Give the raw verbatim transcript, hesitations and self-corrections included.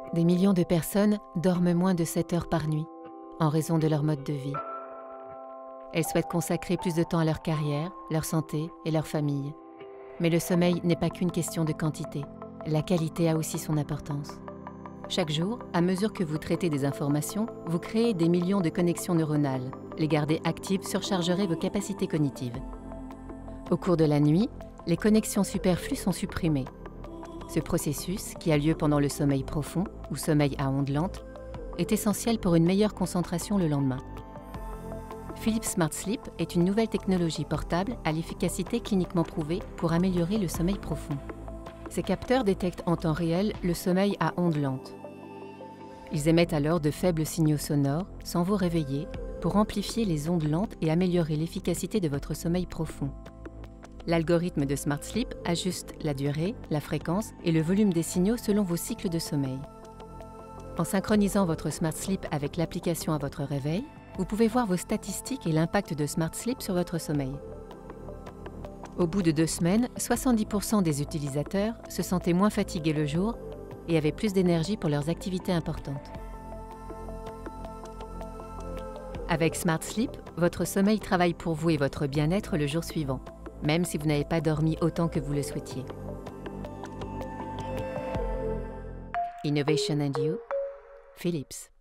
Des millions de personnes dorment moins de sept heures par nuit, en raison de leur mode de vie. Elles souhaitent consacrer plus de temps à leur carrière, leur santé et leur famille. Mais le sommeil n'est pas qu'une question de quantité. La qualité a aussi son importance. Chaque jour, à mesure que vous traitez des informations, vous créez des millions de connexions neuronales. Les garder actives surchargerait vos capacités cognitives. Au cours de la nuit, les connexions superflues sont supprimées. Ce processus, qui a lieu pendant le sommeil profond ou sommeil à ondes lentes, est essentiel pour une meilleure concentration le lendemain. Philips Smart Sleep est une nouvelle technologie portable à l'efficacité cliniquement prouvée pour améliorer le sommeil profond. Ces capteurs détectent en temps réel le sommeil à ondes lentes. Ils émettent alors de faibles signaux sonores sans vous réveiller pour amplifier les ondes lentes et améliorer l'efficacité de votre sommeil profond. L'algorithme de Smart Sleep ajuste la durée, la fréquence et le volume des signaux selon vos cycles de sommeil. En synchronisant votre Smart Sleep avec l'application à votre réveil, vous pouvez voir vos statistiques et l'impact de Smart Sleep sur votre sommeil. Au bout de deux semaines, soixante-dix pour cent des utilisateurs se sentaient moins fatigués le jour et avaient plus d'énergie pour leurs activités importantes. Avec Smart Sleep, votre sommeil travaille pour vous et votre bien-être le jour suivant, même si vous n'avez pas dormi autant que vous le souhaitiez. Innovation and You, Philips.